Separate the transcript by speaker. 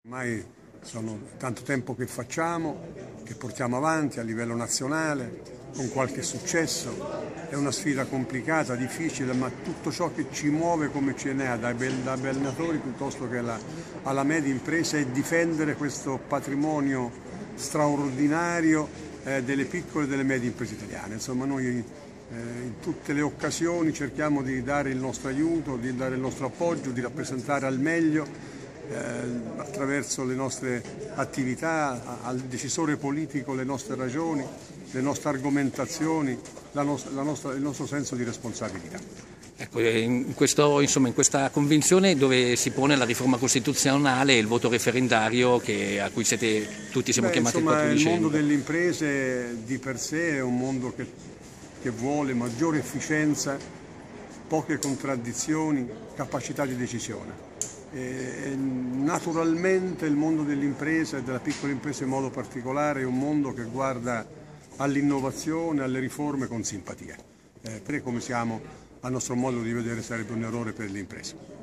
Speaker 1: Ormai sono tanto tempo che facciamo, che portiamo avanti a livello nazionale, con qualche successo. È una sfida complicata, difficile, ma tutto ciò che ci muove come CNA, da allenatori piuttosto che alla media impresa, è difendere questo patrimonio straordinario delle piccole e delle medie imprese italiane. Insomma, noi in tutte le occasioni cerchiamo di dare il nostro aiuto, di dare il nostro appoggio, di rappresentare al meglio attraverso le nostre attività al decisore politico le nostre ragioni, le nostre argomentazioni, il nostro senso di responsabilità.
Speaker 2: Ecco, in questa convinzione dove si pone la riforma costituzionale e il voto referendario a cui tutti siamo chiamati il 4 dicembre.
Speaker 1: Il mondo delle imprese di per sé è un mondo che vuole maggiore efficienza, poche contraddizioni, capacità di decisione. Naturalmente il mondo dell'impresa e della piccola impresa in modo particolare è un mondo che guarda all'innovazione, alle riforme con simpatia, perché come siamo, a nostro modo di vedere, sarebbe un errore per le imprese.